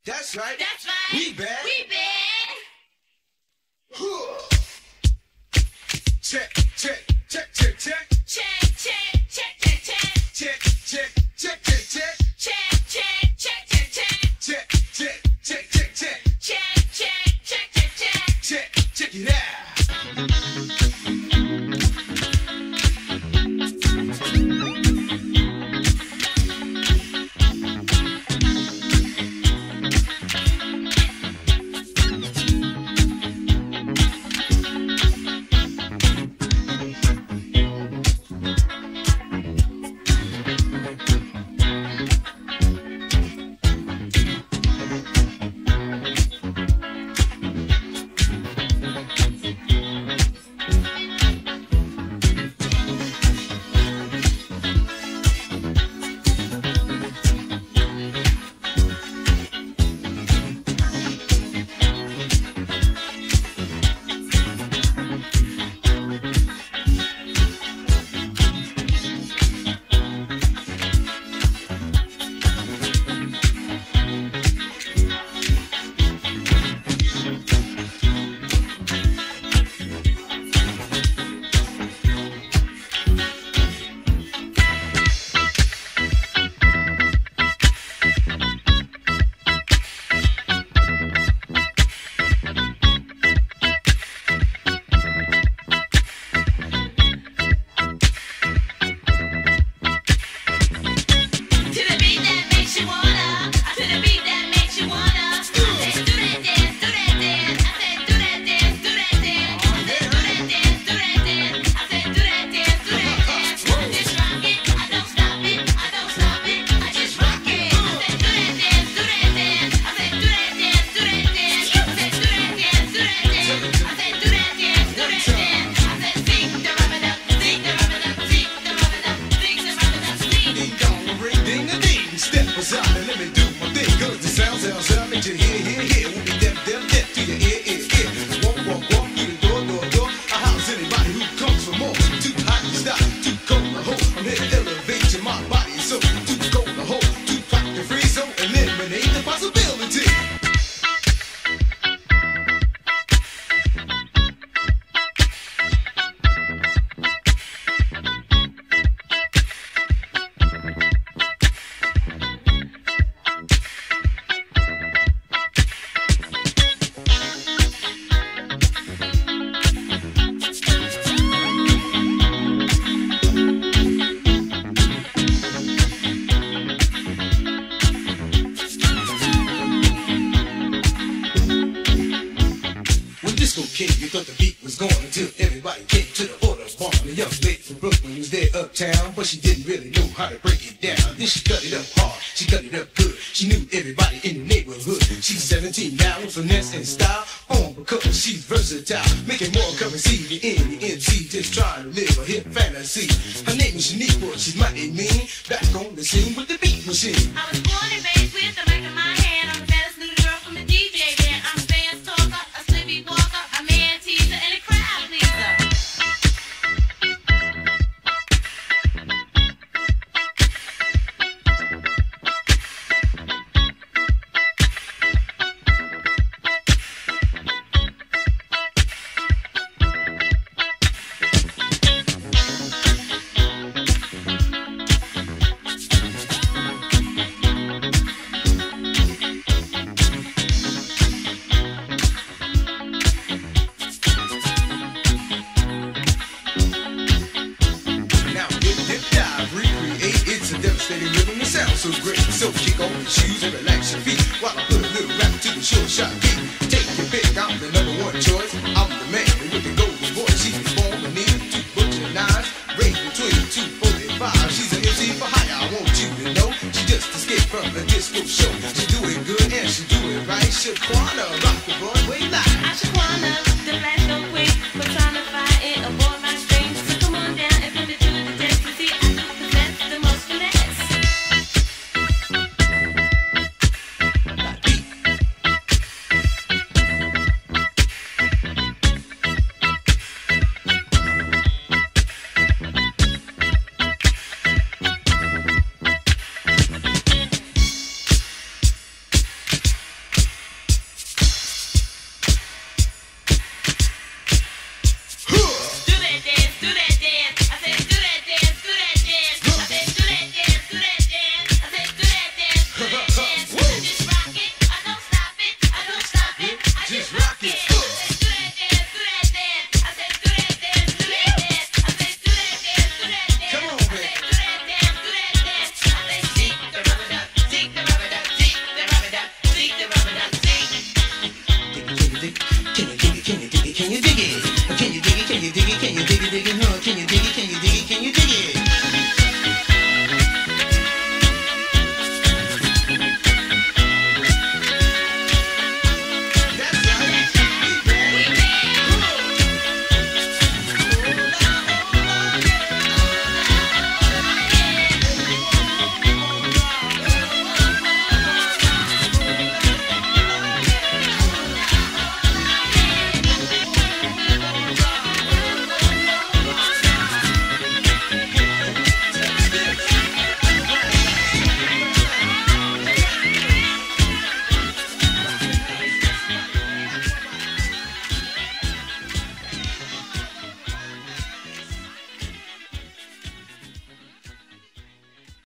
That's right. That's right. We bad. We bad. Check, check, check, check, check. Check, check, check, check, check. Check, check, check, check, check. Check, check, check, check, check. Check, check, check, check, check. Check, check, check, check, check. Check, check it out. King, you thought the beat was gone until everybody came to the order bar. The young lady from Brooklyn was there uptown, but she didn't really know how to break it down. Then she cut it up hard, she cut it up good. She knew everybody in the neighborhood. She's 17 now with finesse and style, on because she's versatile, making more currency than any MC, just trying to live a hip fantasy. Her name is Unique, but she's mighty mean, back on the scene with the beat machine. I was born and raised with the mic in my hand. I'm the baddest little girl from the DJ band. I'm a fast talker, a sleepy walker, a man teaser, and a crowd pleaser. So great, so kick off your shoes and relax your feet while I put a little rap to the short shot beat. Take your pick, I'm the #1 choice. I'm the man with the golden voice. She's born beneath 2 butcher knives, raised between 245. She's an MC for hire, I want you to know. She just escaped from the disco show. She do it good and she do it right. Shaquana rock the boy.